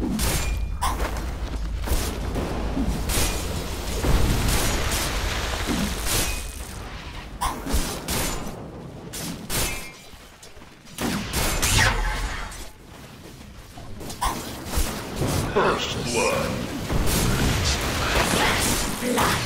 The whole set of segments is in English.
First blood. Blood.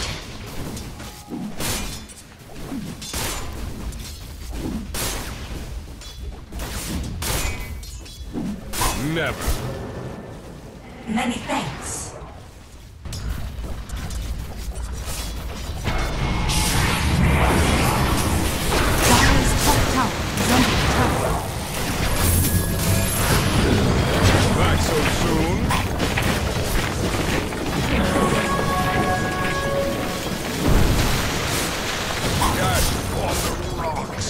Never. Many thanks. Dire's top tower is under attack. Not so soon. Dash on the rocks.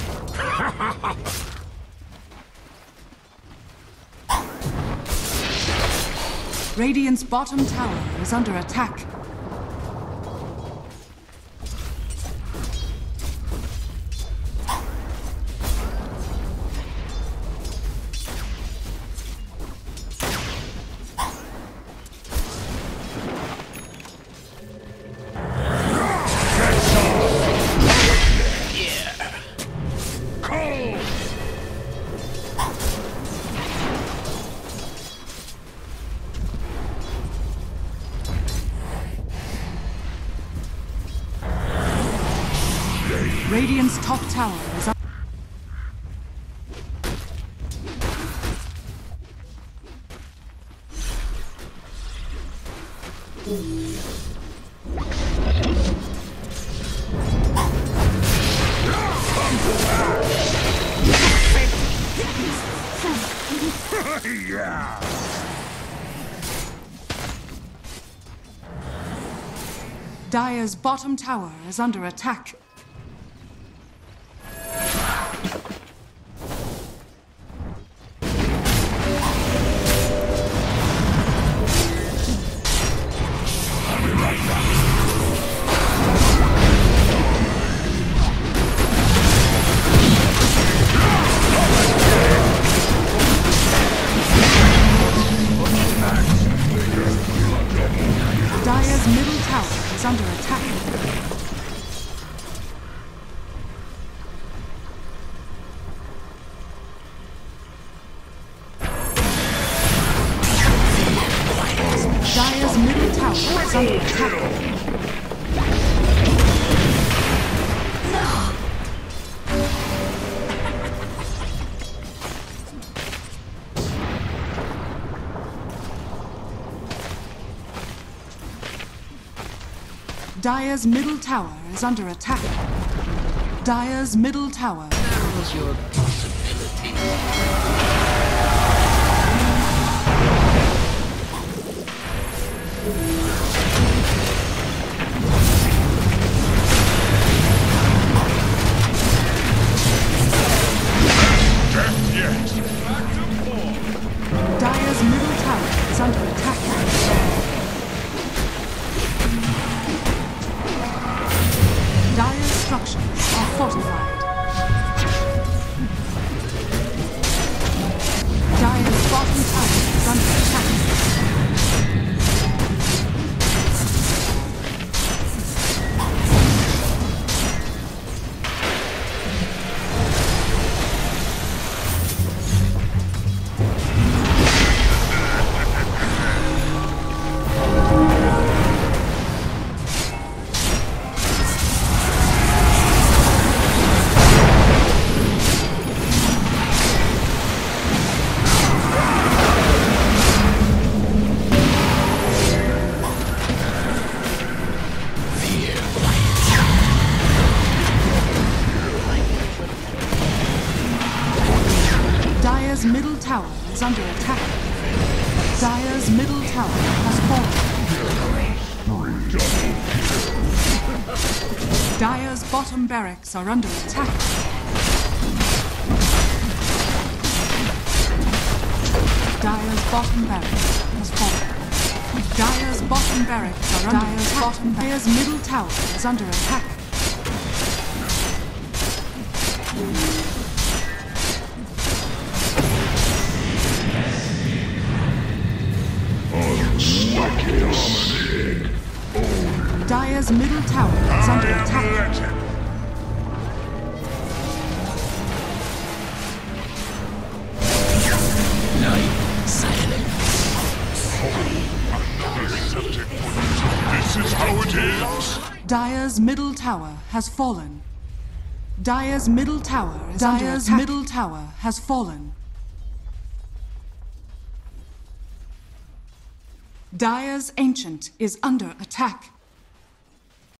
Radiant's bottom tower is under attack. Radiant's top tower is under Yeah. Dire's bottom tower is under attack. Dire's middle tower is under attack. Dire's middle tower is under attack. Dire's middle tower is under attack. Dire's middle tower. Narrows your possibilities. Death yet. Back to form. Dire's middle tower is under attack. Dire's structures are fortified. Dire's bottom tower is under attack. Dire's middle tower is under attack. Dire's middle tower has fallen. Dire's bottom barracks are under attack. Dire's bottom barracks has fallen. Dire's bottom barracks are under attack. Dire's middle tower is under attack. Dire's middle tower is under I am attack. legend. Night silence. This is how it is. Dire's middle tower has fallen. Dire's middle tower is under attack. Dire's middle tower has fallen. Dire's Ancient is under attack.